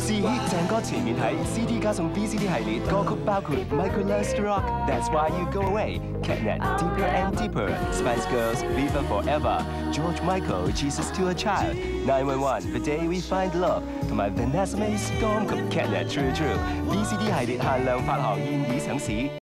是 hit 正歌前面睇 CD 加送 VCD 系列歌曲，包括 Michael Loves to Rock、That's Why You Go Away、Catnet、Deeper and Deeper、Spice Girls、Viva Forever、George Michael、Jesus to a Child、911、The Day We Find Love 同埋 Vanessa Storm 及 Catnet True True。VCD 系列限量發行，現已上市。